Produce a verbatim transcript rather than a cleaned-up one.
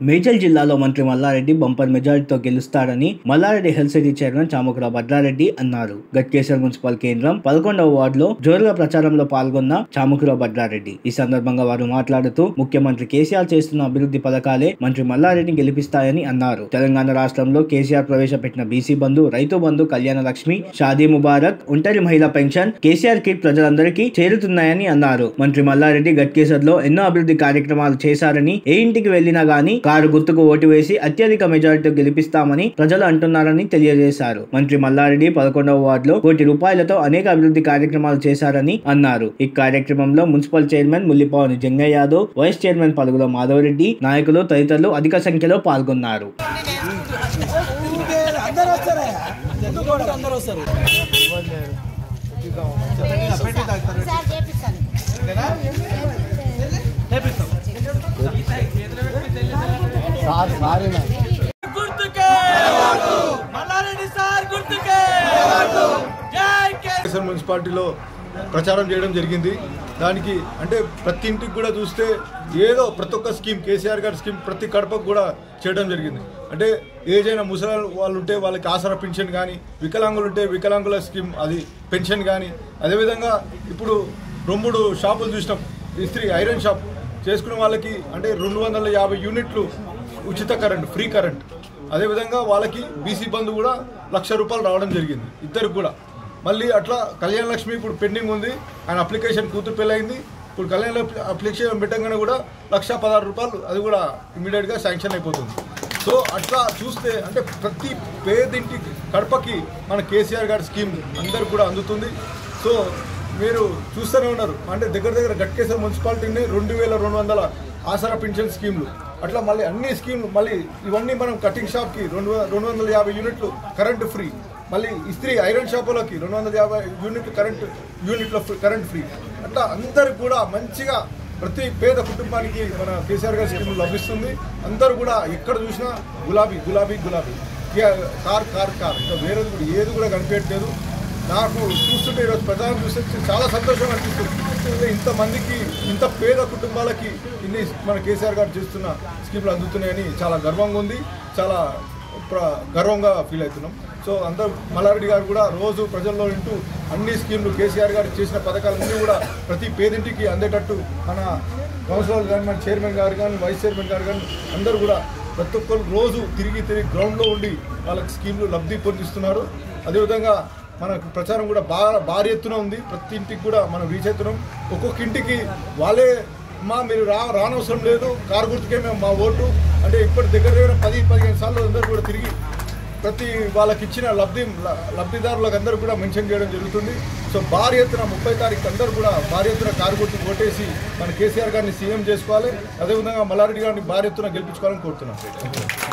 మేడ్చల్ జిల్లాలో మంత్రి మల్లారెడ్డి బంపర్ మెజారిటీతో గెలుస్తారని Mallareddy health city chairman Chamakula Bhadrareddy అన్నారు. గట్కేసర్ మున్సిపల్ కేంద్రం పదకొండవ వార్డులో జోరుగా ప్రచారంలో పాల్గొన్న చామకుల భద్రారెడ్డి ఈ సందర్భంగా వారు మాట్లాడుతూ ముఖ్యమంత్రి కేసీఆర్ చేస్తున్న అభివృద్ధి పథకాలే మంత్రి మల్లారెడ్డిని గెలిపిస్తాయని అన్నారు. తెలంగాణ రాష్ట్రంలో కేసీఆర్ ప్రవేశపెట్టిన బీసీ బంధు, రైతు బంధు, కళ్యాణ లక్ష్మి, షాదీ ముబారక్, ఒంటరి మహిళా పెన్షన్, కేసీఆర్ కిట్ ప్రజలందరికీ చేరుతున్నాయని అన్నారు. మంత్రి మల్లారెడ్డి గట్కేసర్ లో ఎన్నో అభివృద్ధి కార్యక్రమాలు చేశారని, ఏ ఇంటికి వెళ్లినా గానీ కారు గుర్తుకు ఓటు వేసి అత్యధిక మెజారిటీతో గెలిపిస్తామని ప్రజలు అంటున్నారని తెలియజేశారు. మంత్రి మల్లారెడ్డి పదకొండవ వార్డులో కోటి రూపాయలతో అనేక అభివృద్ధి కార్యక్రమాలు చేశారని అన్నారు. ఈ కార్యక్రమంలో municipal chairman Mullipavani Jangaiah Yadav, vice chairman Palugula Madhavareddy, నాయకులు తదితరులు అధిక సంఖ్యలో పాల్గొన్నారు. మున్సిపాలిటీలో ప్రచారం చేయడం జరిగింది. దానికి అంటే ప్రతి ఇంటికి కూడా చూస్తే ఏదో ప్రతి ఒక్క స్కీమ్, కేసీఆర్ గారి స్కీమ్ ప్రతి కడపకు కూడా చేయడం జరిగింది. అంటే ఏజ్ అయిన ముసలి వాళ్ళు ఉంటే వాళ్ళకి ఆసరా పెన్షన్ కానీ, వికలాంగులు ఉంటే వికలాంగుల స్కీమ్ అది పెన్షన్ కానీ, అదేవిధంగా ఇప్పుడు రెండు షాపులు చూసినాం, ఇస్త్రీ ఐరన్ షాప్ చేసుకున్న వాళ్ళకి అంటే రెండు వందల యాభై యూనిట్లు ఉచిత కరెంట్, ఫ్రీ కరెంట్. అదేవిధంగా వాళ్ళకి బీసీ బంధు కూడా లక్ష రూపాయలు రావడం జరిగింది ఇద్దరికి కూడా. మళ్ళీ అట్లా కళ్యాణ లక్ష్మి ఇప్పుడు పెండింగ్ ఉంది, ఆయన అప్లికేషన్ కూతురు పెళ్ళయింది. ఇప్పుడు కళ్యాణ అప్లికేషన్ పెట్టగానే కూడా లక్ష పదహారు రూపాయలు అది కూడా ఇమీడియట్గా శాంక్షన్ అయిపోతుంది. సో అట్లా చూస్తే అంటే ప్రతి పేదింటి కడపకి మన కేసీఆర్ గారి స్కీమ్ అందరికి కూడా అందుతుంది. సో మీరు చూస్తూనే ఉన్నారు, అంటే దగ్గర దగ్గర గట్కేసర్ మున్సిపాలిటీని రెండు వేల రెండు వందల ఆసరా పెన్షన్ స్కీమ్లు, అట్లా మళ్ళీ అన్ని స్కీమ్లు, మళ్ళీ ఇవన్నీ మనం కటింగ్ షాప్కి రెండు రెండు వందల యాభై యూనిట్లు కరెంటు ఫ్రీ, మళ్ళీ ఇస్త్రీ ఐరన్ షాపులకి రెండు వందల యాభై యూనిట్లు కరెంట్ యూనిట్ల కరెంట్ ఫ్రీ. అట్లా అందరికి కూడా మంచిగా ప్రతి పేద కుటుంబానికి మన కేసీఆర్ గారి స్కీమ్ లభిస్తుంది. అందరూ కూడా ఎక్కడ చూసినా గులాబీ గులాబీ గులాబీ, కార్ కార్ కార్, ఇంకా వేరేది కూడా ఏది కూడా కనిపించట్లేదు. నాకు చూస్తుంటే ఈరోజు ప్రజలను చూస్తే చాలా సంతోషం అనిపిస్తుంది. ఇంతమందికి, ఇంత పేద కుటుంబాలకి ఇన్ని మన కేసీఆర్ గారు చేస్తున్న స్కీములు అందుతున్నాయని చాలా గర్వంగా ఉంది, చాలా గర్వంగా ఫీల్ అవుతున్నాం. సో అందరూ మల్లారెడ్డి గారు కూడా రోజు ప్రజల్లో వింటూ అన్ని స్కీములు కేసీఆర్ గారు చేసిన పథకాలన్నీ కూడా ప్రతి పేదింటికి అందేటట్టు మన కౌన్సిలర్ కానీ, మన చైర్మన్ గారు కానీ, వైస్ చైర్మన్ గారు కానీ అందరూ కూడా ప్రతి ఒక్కరు రోజు తిరిగి తిరిగి గ్రౌండ్లో ఉండి వాళ్ళకి స్కీములు లబ్ధి పొందిస్తున్నారు. అదేవిధంగా మనకు ప్రచారం కూడా బాగా భారీ ఎత్తున ఉంది. ప్రతి ఇంటికి కూడా మనం రీచ్ అవుతున్నాం. ఒక్కొక్క ఇంటికి వాళ్ళే మా మీరు రా రానవసరం లేదు, కారు గుర్తుకే మేము మా ఓటు అంటే ఇప్పటి దగ్గర దగ్గర పది పదిహేను సార్లు అందరూ కూడా తిరిగి ప్రతి వాళ్ళకి ఇచ్చిన లబ్ధి లబ్ధిదారులకు అందరూ కూడా మెన్షన్ చేయడం జరుగుతుంది. సో భారీ ఎత్తున ముప్పై తారీఖు అందరూ కూడా భారీ ఎత్తున కారు గుర్తు ఓటేసి మన కేసీఆర్ గారిని సీఎం చేసుకోవాలి. అదేవిధంగా మల్లారెడ్డి గారిని భారీ ఎత్తున గెలిపించుకోవాలని కోరుతున్నాం.